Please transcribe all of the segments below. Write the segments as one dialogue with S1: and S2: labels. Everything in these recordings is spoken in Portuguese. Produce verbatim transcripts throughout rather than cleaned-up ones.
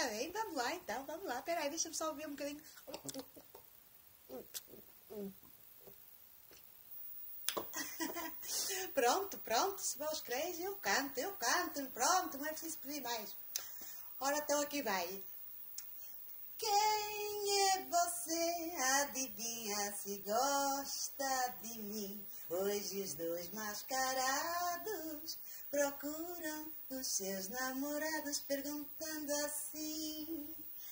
S1: está bem? Vamos lá então, vamos lá. Espera aí, deixa-me só ouvir um bocadinho. Pronto, pronto, se vós quereis, eu canto, eu canto, pronto, não é preciso pedir mais. Ora, então aqui vai. Quem é você? Adivinha se gosta de mim? Hoje os dois mascarados procuram dos seus namorados perguntando assim: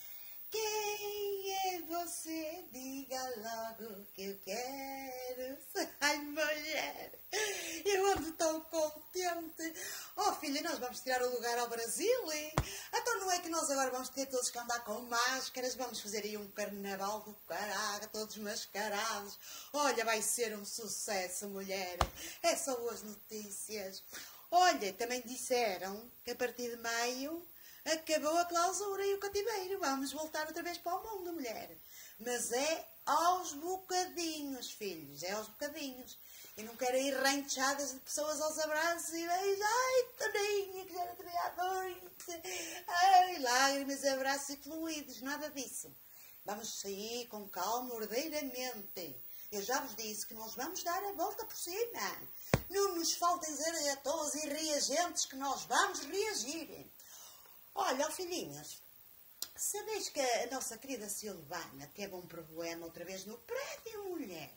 S1: quem é você? Diga logo que eu quero. Ai, mulher, eu ando tão contente. Oh, filha, nós vamos tirar o lugar ao Brasil, hein? Então não é que nós agora vamos ter todos que andar com máscaras? Vamos fazer aí um carnaval do caraca, todos mascarados. Olha, vai ser um sucesso, mulher. É só boas notícias. Olha, também disseram que a partir de maio acabou a clausura e o cativeiro. Vamos voltar outra vez para o mundo, mulher. Mas é aos bocadinhos, filhos. É aos bocadinhos. Eu não quero ir ranchadas de pessoas aos abraços e beijos. Ai, Toninha, que já era também à noite. Ai, lágrimas, abraços e fluidos. Nada disso. Vamos sair com calma, ordeiramente. Eu já vos disse que nós vamos dar a volta por cima. Não nos faltem zeratões e reagentes que nós vamos reagir. Olha, filhinhas, sabeis que a nossa querida Silvana teve um problema outra vez no prédio, mulher?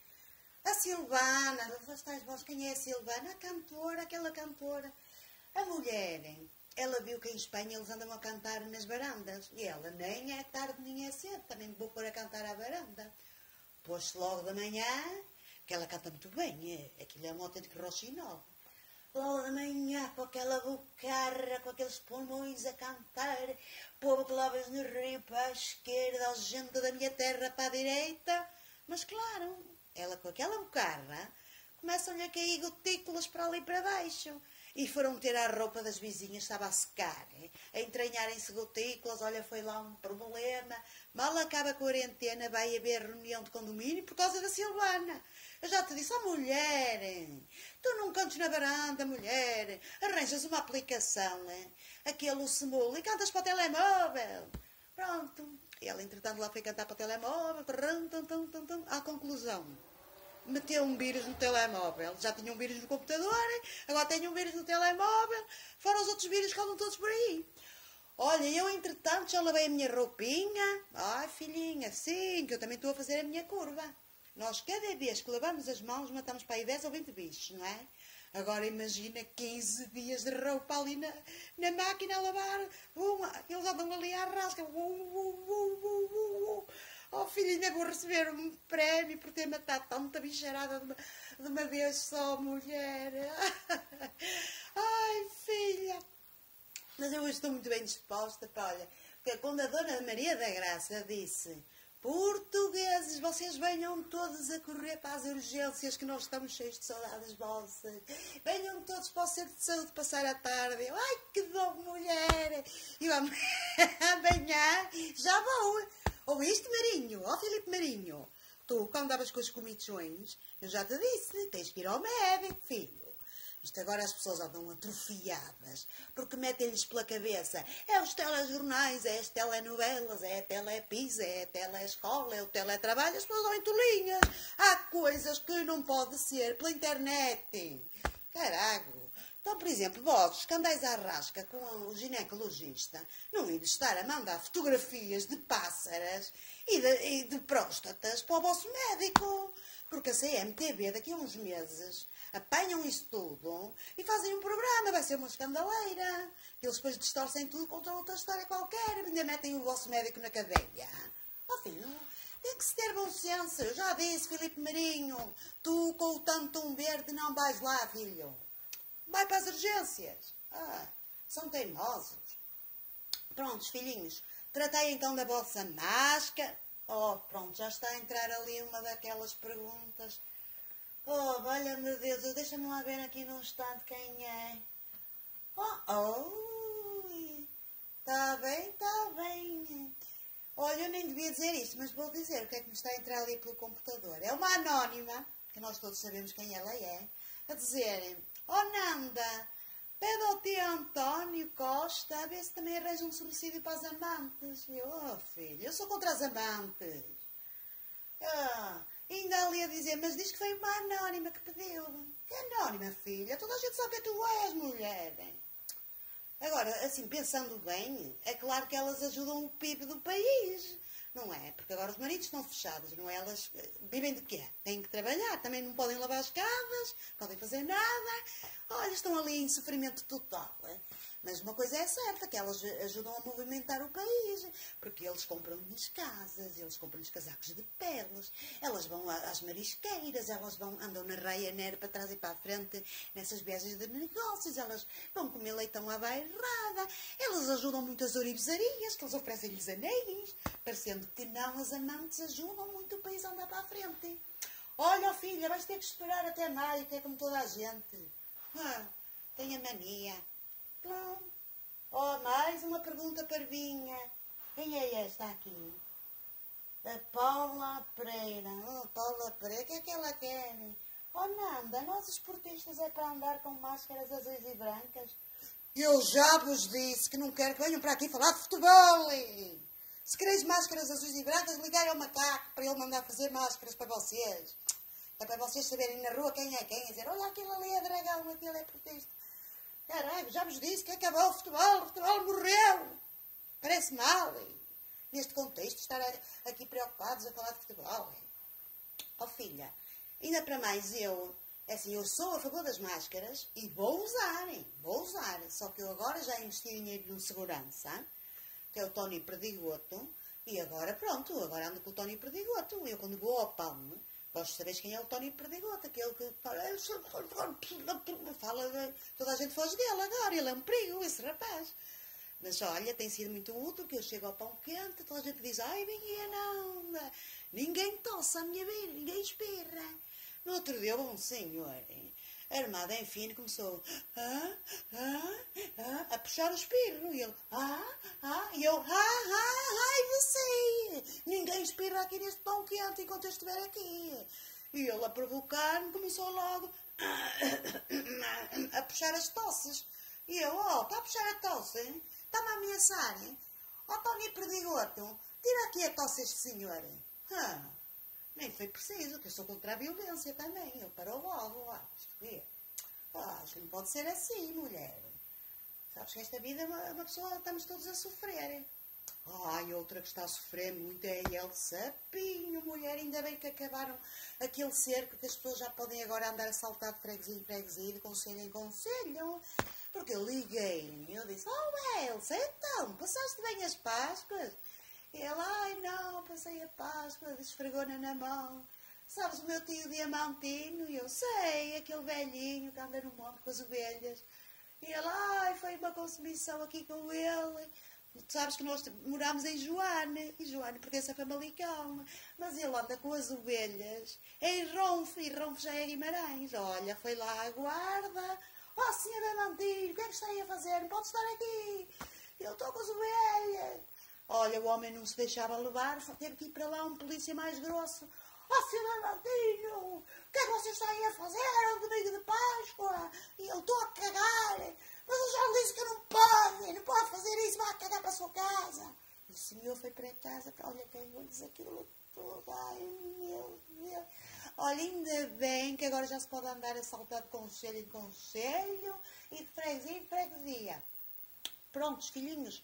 S1: A Silvana, estás vós, quem é a Silvana? A cantora, aquela cantora. A mulher, ela viu que em Espanha eles andam a cantar nas varandas. E ela, nem é tarde nem é cedo, também vou pôr a cantar à varanda. Pôs-se logo da manhã, que ela canta muito bem, é, aquilo é um autêntico roxinol. Logo de manhã, com aquela bocarra, com aqueles pulmões a cantar, povo que lavas no rio para a esquerda, a gente da minha terra para a direita. Mas claro, ela com aquela bocarra, começam-lhe a cair gotículas para ali e para baixo. E foram ter a roupa das vizinhas, estava a secar, hein? A entranharem-se gotículas, olha, foi lá um problema. Mal acaba a quarentena, vai haver reunião de condomínio por causa da Silvana. Eu já te disse, ó, oh, mulher, tu não cantes na varanda, mulher, arranjas uma aplicação, hein? Aquele semula e cantas para o telemóvel. Pronto. E ela, entretanto, lá foi cantar para o telemóvel, à conclusão. Meteu um vírus no telemóvel. Já tinha um vírus no computador, agora tem um vírus no telemóvel. Fora os outros vírus que andam todos por aí. Olha, eu entretanto já lavei a minha roupinha. Ai, filhinha, sim, que eu também estou a fazer a minha curva. Nós cada vez que lavamos as mãos matamos para aí dez ou vinte bichos, não é? Agora imagina quinze dias de roupa ali na, na máquina a lavar. Uma, eles andam ali à rasca. Uh, uh, uh, uh, uh. Oh, filhinha, vou receber um prémio por ter matado tanta bicharada de uma, de uma vez só, mulher. Ai, filha. Mas eu hoje estou muito bem disposta, pá, olha, porque quando a Dona Maria da Graça disse: portugueses, vocês venham todos a correr para as urgências, que nós estamos cheios de saudades vossas. Venham todos para o centro de saúde passar a tarde. Eu, ai, que dor, mulher. E eu, amanhã já vou. Ouviste, Marinho? Ó, oh, Filipe Marinho. Tu, quando davas com as comichões, eu já te disse, tens que ir ao médico, filho. Isto agora as pessoas andam atrofiadas, porque metem-lhes pela cabeça. É os telejornais, é as telenovelas, é a telepisa, é a telescola, é o teletrabalho. As pessoas dão em tolinhas. Há coisas que não pode ser pela internet. Carago. Então, por exemplo, vós que andais à rasca com o ginecologista, não ides estar a mandar fotografias de pássaras e de, e de próstatas para o vosso médico. Porque a C M T V daqui a uns meses apanham isso tudo e fazem um programa, vai ser uma escandaleira. Eles depois distorcem tudo contra outra história qualquer, ainda metem o vosso médico na cadeia. Ó, oh, filho, tem que se ter bom senso. Eu já disse, Filipe Marinho, tu com o tanto verde não vais lá, filho. Vai para as urgências. Ah, são teimosos. Prontos, filhinhos, tratei então da vossa máscara. Oh, pronto, já está a entrar ali uma daquelas perguntas. Oh, valha-me Deus, deixa-me lá ver aqui num instante quem é. Oh, oh, está bem, está bem. Olha, eu nem devia dizer isto, mas vou dizer o que é que me está a entrar ali pelo computador. É uma anónima, que nós todos sabemos quem ela é, a dizer: oh, Nanda, pede ao tio António Costa gosta, a ver se também arranja um subsídio para as amantes. Eu, oh filho, eu sou contra as amantes. Ah, ainda ali a dizer, mas diz que foi uma anónima que pediu. Que anónima, filha? Toda a gente sabe que tu és, mulher. Agora, assim, pensando bem, é claro que elas ajudam o P I B do país. Não é? Porque agora os maridos estão fechados, não é? Elas vivem de quê? Têm que trabalhar, também não podem lavar as casas, não podem fazer nada. Olha, estão ali em sofrimento total. É? Mas uma coisa é certa, que elas ajudam a movimentar o país, porque eles compram-lhes casas, eles compram-lhes casacos de peles, elas vão às marisqueiras, elas vão, andam na Ryanair para trás e para a frente nessas viagens de negócios, elas vão comer leitão à bairrada, elas ajudam muito as ourivezarias, que eles oferecem-lhes anéis, parecendo que não, as amantes ajudam muito o país a andar para a frente. Olha, filha, vais ter que esperar até maio, que é como toda a gente. Ah, tem a mania. Bom. Oh, mais uma pergunta parvinha. Quem é esta aqui? A Paula Pereira. Oh, Paula Pereira, o que é que ela quer? Oh, Nanda, nós esportistas é para andar com máscaras azuis e brancas? Eu já vos disse que não quero que venham para aqui falar de futebol. Se quereis máscaras azuis e brancas, liguei ao macaco para ele mandar fazer máscaras para vocês. É para vocês saberem na rua quem é quem. E dizer, olha, aquilo ali é dragão, aquilo é portista. Caralho, já vos disse que acabou o futebol, o futebol morreu. Parece mal, hein? Neste contexto, estar aqui preocupados a falar de futebol. Hein? Oh filha, ainda para mais eu, é assim, eu sou a favor das máscaras e vou usar, hein? Vou usar. Só que eu agora já investi dinheiro num segurança, que é o Tony Perdigoto, e agora pronto, agora ando com o Tony Perdigoto. Eu quando vou ao pão, gosto de saber quem é o Tony Perdigoto, aquele que fala, fala, toda a gente foge dele agora, ele é um perigo, esse rapaz. Mas olha, tem sido muito útil, que eu chego ao pão quente, toda a gente diz, ai, ninguém não, ninguém tosse a minha vida, ninguém espirra. No outro dia, bom senhor, armado em fino, começou ah, ah, ah, a puxar o espirro, e ele, ah, ah, e eu, ah, ah, ai, você, ninguém espirra aqui neste pão quente enquanto eu estiver aqui. E ele, a provocar-me, começou logo a puxar as tosses. E eu, oh, está a puxar a tosse, hein? Está-me a ameaçar, hein? Oh, Tony Perdigoto, tira aqui a tosse este senhor, hein? Ah, nem foi preciso, que eu sou contra a violência também. Ele parou logo, ah, isto quê? Ah, acho que não pode ser assim, mulher. Sabes que esta vida, uma, uma pessoa, estamos todos a sofrer. Ai, outra que está a sofrer muito é a Elsa Pinho, mulher. Ainda bem que acabaram aquele cerco, que as pessoas já podem agora andar a saltar de freguesia em freguesia, de conselho em conselho. Porque eu liguei-lhe e eu disse, oh Elsa, então, passaste bem as Páscoas? E ela, ai não, passei a Páscoa, esfregou-na na mão. Sabes o meu tio Diamantino? E eu sei, aquele velhinho que anda no monte com as ovelhas. E ela, ai, foi uma consumição aqui com ele. Tu sabes que nós morámos em Joane, e Joane pertence a Famalicão, mas ele anda com as ovelhas em Ronfe, e Ronfe já é Guimarães. Olha, foi lá à guarda. Oh, senhor Diamantino, o que é que está aí a fazer? Não pode estar aqui. Eu estou com as ovelhas. Olha, o homem não se deixava levar, teve que ir para lá um polícia mais grosso. Oh, senhor Diamantino, o que é que você está aí a fazer ao domingo de Páscoa? E eu estou a cagar. Mas eu já lhe disse que não pode, não pode fazer isso, vai cagar para a sua casa. E o senhor foi para casa, olha, quem vou dizer aquilo tudo, ai meu Deus. Olha, ainda bem que agora já se pode andar a saltar de conselho em conselho e de freguesia em freguesia. Prontos, filhinhos,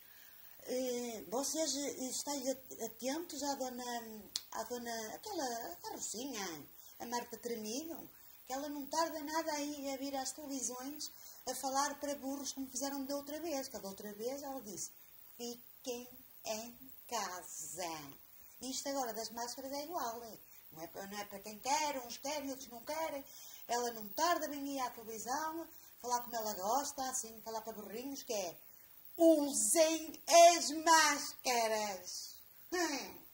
S1: vocês estáis atentos à dona, à dona, aquela carrocinha, a Marta Tremido, que ela não tarda nada aí a vir às televisões a falar para burros como fizeram da outra vez, que da outra vez ela disse, fiquem em casa. Isto agora das máscaras é igual, não é, não é para quem quer, uns querem, outros não querem. Ela não tarda em ir à televisão, falar como ela gosta, assim, falar para burrinhos, que é, usem as máscaras. Hum.